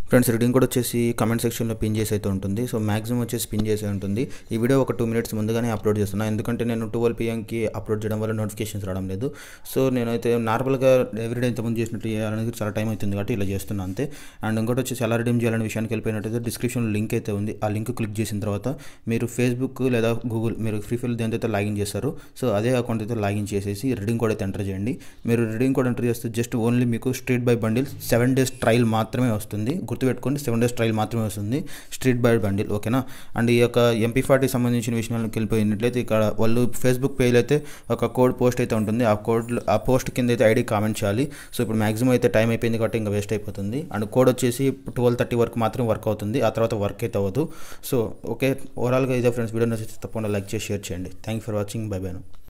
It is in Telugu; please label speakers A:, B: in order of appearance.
A: ఫ్రెండ్స్ రీడింగ్ కూడా వచ్చేసి కమెంట్ సెక్షన్లో పిన్ చేసి అయితే ఉంటుంది. సో మాక్సిమం వచ్చేసి పిన్ చేసే ఉంటుంది. ఈ వీడియో ఒక 2 minutes ముందుగానే అప్లోడ్ చేస్తున్నాను, ఎందుకంటే నేను 12 PM అప్లోడ్ చేయడం వల్ల నోటిఫికేషన్స్ రావడం లేదు. సో నేనైతే నార్మల్గా ఎవ్రీడే ఇంతకుముందు చేసినట్టు చేయాలనేది చాలా టైం అవుతుంది కాబట్టి ఇలా చేస్తున్నాను అంతే. అండ్ ఇంకోటి వచ్చేసి ఎలా రిడీమ్ చేయాలనే విషయానికి వెళ్ళిపోయినట్టయితే డిస్క్రిప్షన్లో లింక్ అయితే ఉంది. ఆ లింక్ క్లిక్ చేసిన తర్వాత మీరు ఫేస్బుక్ లేదా గూగుల్ మీరు ఫ్రీ ఫైర్ దేంతో అయితే లాగిన్ చేస్తారు, సో అదే అకౌంట్ అయితే లాగిన్ చేసేసి రీడింగ్ కోడ్ అయితే ఎంటర్ చేయండి. మీరు రీడింగ్ కోడ్ ఎంటర్ చేస్తే జస్ట్ ఓన్లీ మీకు street by bundle 7 days trial మాత్రమే వస్తుంది. గుర్తుపెట్టుకోండి, 7 days ట్రయల్ మాత్రమే వస్తుంది స్ట్రీట్ బై బండిల్, ఓకేనా. అండ్ ఈ యొక్క MP40 సంబంధించిన విషయాలకు వెళ్ళిపోయినట్లయితే ఇక్కడ వాళ్ళు ఫేస్బుక్ పేజ్లో అయితే ఒక కోడ్ పోస్ట్ అయితే ఉంటుంది. ఆ పోస్ట్ కింద అయితే ఐడి కామెంట్ చేయాలి. సో ఇప్పుడు మాక్సిమం అయితే టైం అయిపోయింది కాబట్టి ఇంకా వేస్ట్ అయిపోతుంది. అండ్ కోడ్ వచ్చేసి 12:30 వరకు మాత్రం వర్క్ అవుతుంది, ఆ తర్వాత వర్క్ అయితే అవ్వదు. సో ఓకే, ఓవరాల్గా ఇదే ఫ్రెండ్స్. వీడియో నచ్చితే తప్పకుండా లైక్ చేసి షేర్ చేయండి. Thank you for watching. Bye by.